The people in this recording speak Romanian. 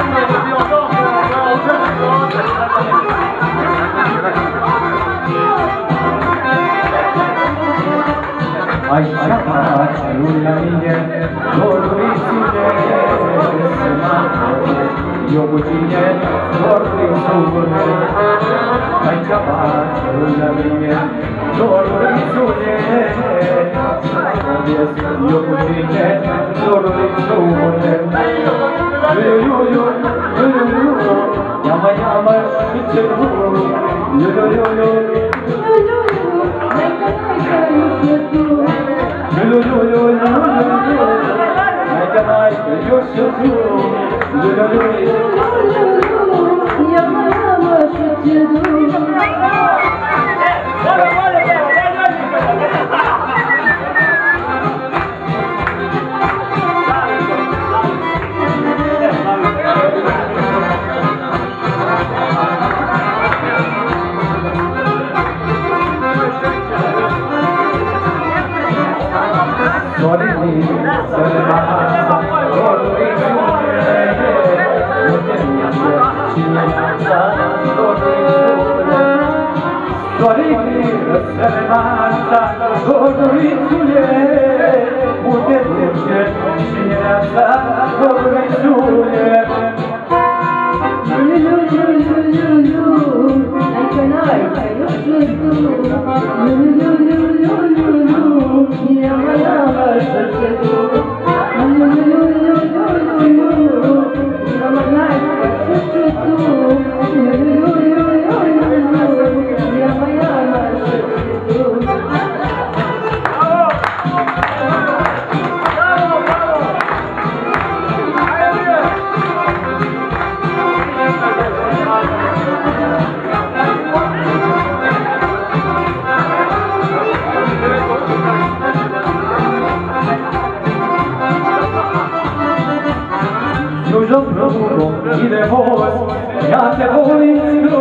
Așa face lumea mine, vorbițile se mată. Eu cu tine vorbim sune. Așa face lumea mine, vorbițule. Eu cu tine vorbim sune. Iu, ia-mă și ce bun. Iu. Idemo, ja te volim